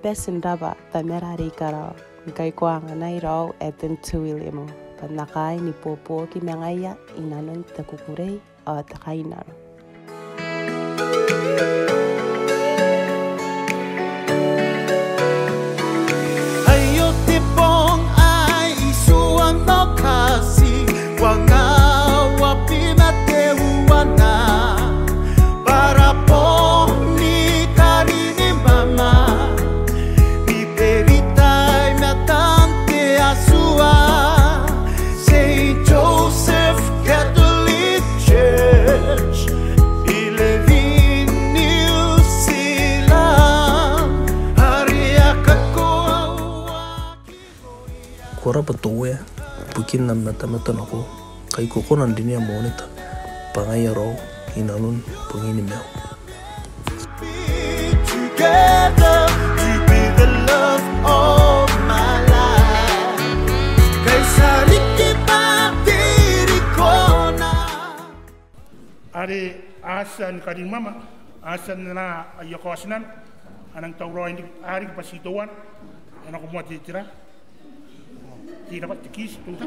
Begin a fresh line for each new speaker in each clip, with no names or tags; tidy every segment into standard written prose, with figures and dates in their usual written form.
besin raba ta merari karao. Kai kuanga nai rau eten tuilimo. Panakai ni popo ki mengaya inanon takukurei o takainaro.
Ayo tipong ay isuang no kasi wanga wapi mateuana para pong ni karini mama ni peritai matante asua Saint Joseph Catholic Church Ilevin New Zealand
Kora patoe bukin nam mata nako kai koko nan dinia monita pangai ro inanun pengini mel
together to be the love of my life kai sariki patiri kona
Are asan karing mama asan na ayoko asinan anang tauro ini ari pasituan anak mo titira tidak dapat tikis tuntas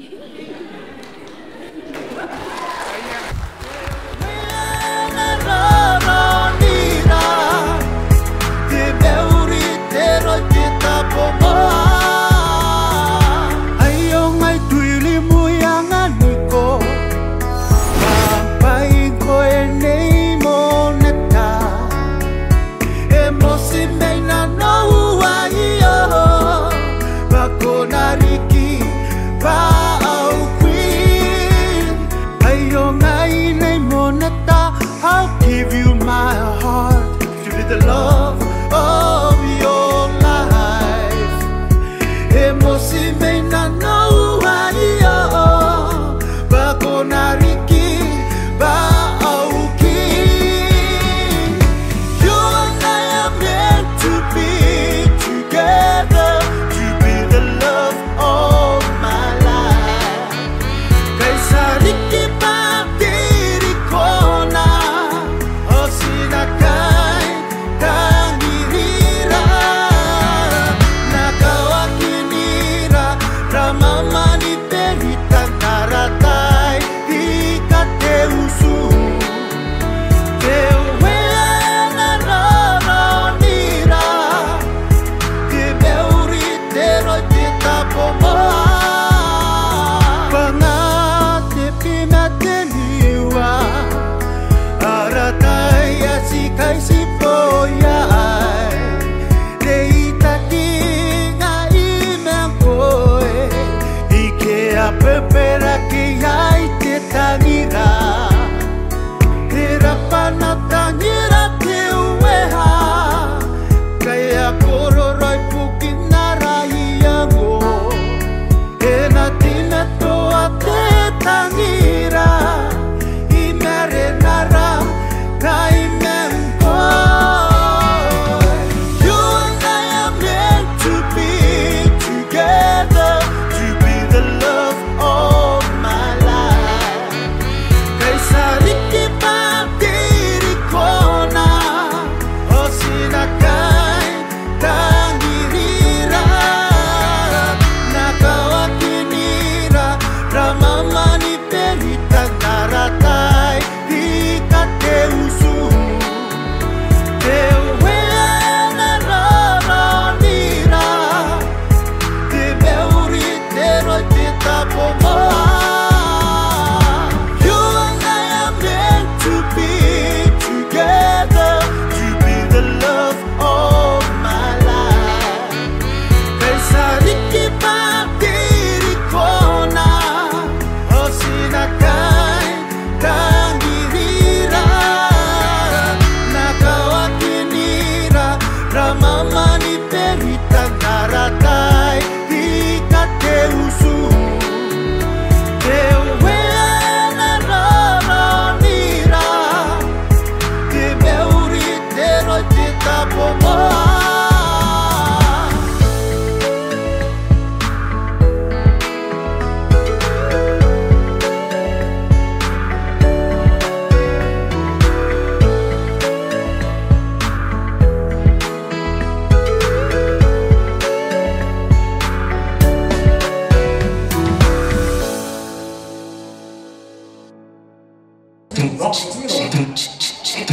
I'll give you my heart to be the love of your life. Emosi may not know why you bako nariki ba auki. You and I are meant to be together to be the love of my life. Kay sariki patiri kona. Sinakai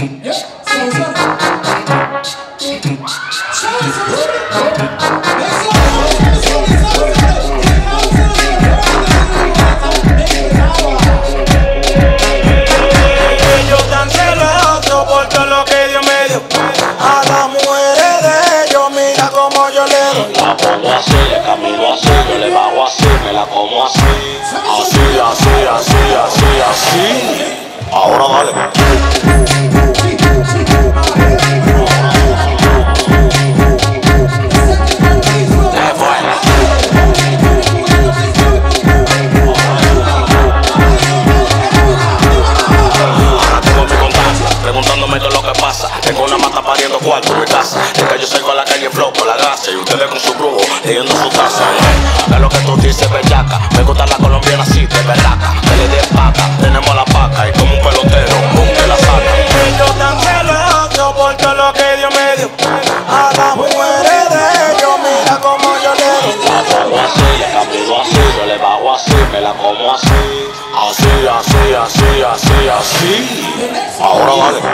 Ahora dale. Preguntándome qué es lo que pasa. Tengo una mata pariendo cuarto en mi casa. Es que yo salgo a la calle flow por la grasa y ustedes con su brujo leyendo su taza. Es lo que tú dices, bellaca. Me gusta la colombiana así, de berraca. Que le dé paca, tenemos la paca y como un pelotero, boom, que la saca. Yo tan celoso por todo lo que Dios me dio. A las mujeres de ellos, mira como yo le doy. La pongo así, le camino así, yo le bajo así, me la como así. Así, así, así, así, así. Ahora vale.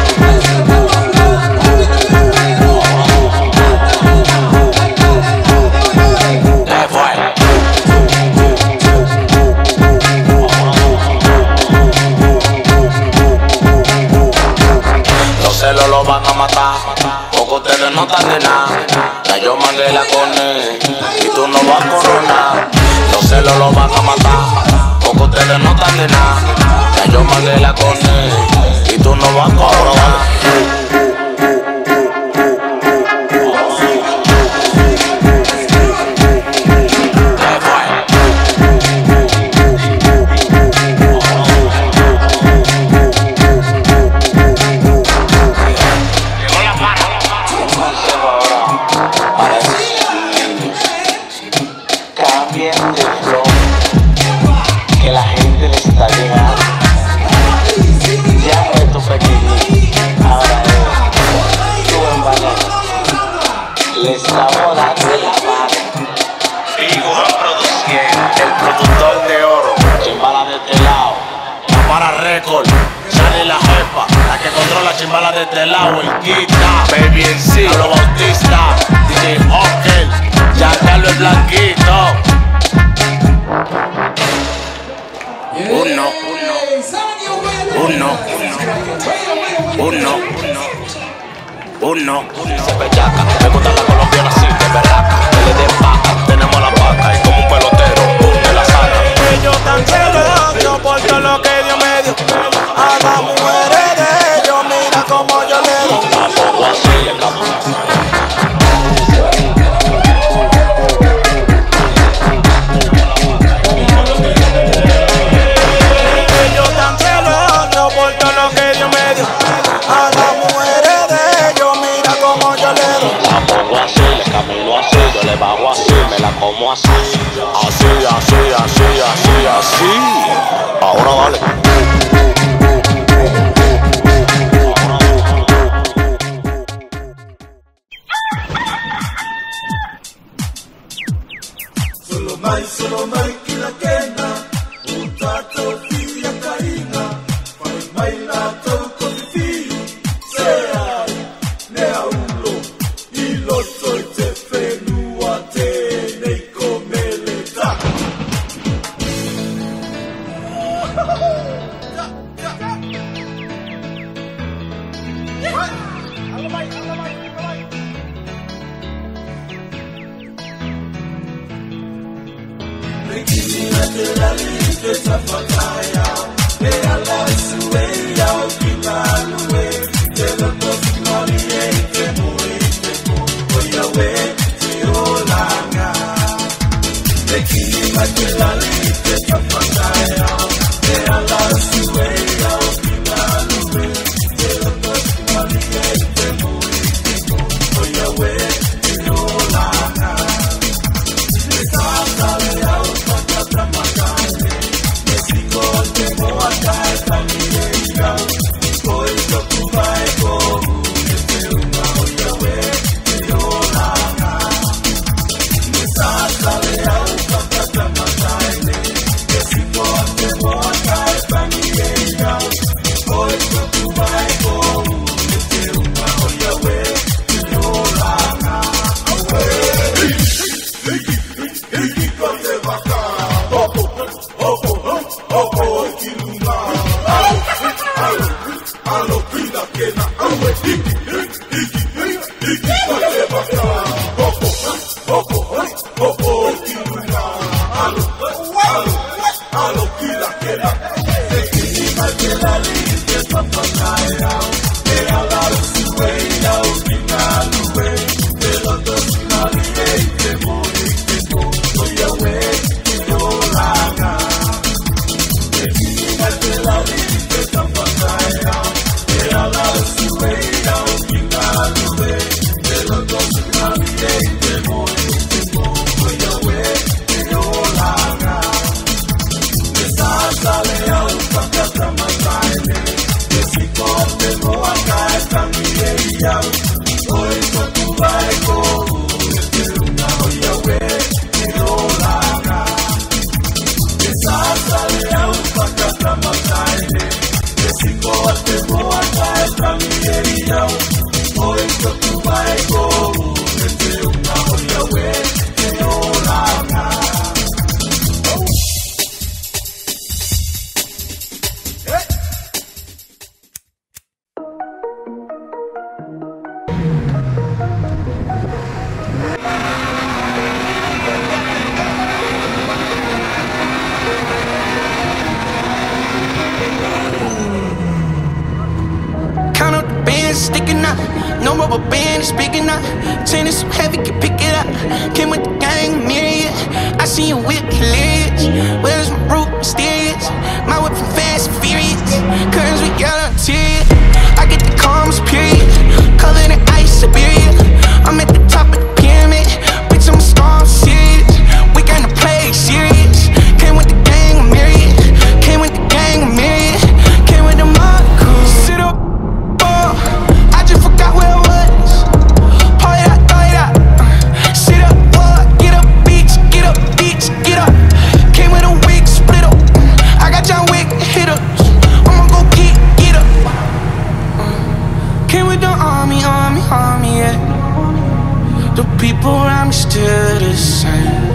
Los celos lo van a matar, porque ustedes no están de nada. Ya yo mandé la cone y tú no vas a coronar. Los celos lo van a matar, porque ustedes no están de nada. Ya yo mandé la cone y tú no vas a coronar. Sale la jefa, la que controla chimbala de este lado, el Guita, Baby en sí, Pablo Bautista, DJ Hawker, ya Carlos el Blanquito. Uno. Se bellaca, me gusta la colombiana así, de berraca. Que le dé paca, tenemos la paca y como un pelotero, boom, te la saca. Ellos tan celosos por todo lo que Dios me dio. A las mujeres de ellos, mira como yo le doy. La pongo así, le camino. Ellos tan celosos por todo lo que Dios me dio. A las mujeres de ellos, mira como yo le doy. La pongo así, le camino así, yo le bajo así, me la como así. Así, así, así, así, así. Ahora vale.
Solo mai kila kena utato fia kaina pai mai la toko fi sea nea ulo ilo soy te fenua te nei komeleta la lista está fataya me ala suwe ya ukilalwe de la posibilidad de morirte voy a ver si olanga de que la lista está fataya me ala suwe ya ukilalwe de la posibilidad de morirte voy a ver si olanga de casa de auto.
Sticking out, no rubber band is big enough. Tennis so heavy, can pick it up. Came with the gang, myriad. I see you whip hilarious. Where's my root mysterious? My whip from fast and furious. Curtains with yellow interior. I get the calmest period. Covered in ice, Siberia. I'm at the top of the pyramid. Bitch, I'm a star, I'm serious. We gonna play serious. Came with the gang, myriad. Came with the gang, myriad. Came with the mob crew. Sit up. I just forgot where I was. Pour it out. Sit up, boy, get up, bitch, get up. Came with a wig, split up. I got John Wick hitters. I'ma go get up. Came with the army, yeah. The people around me still the same.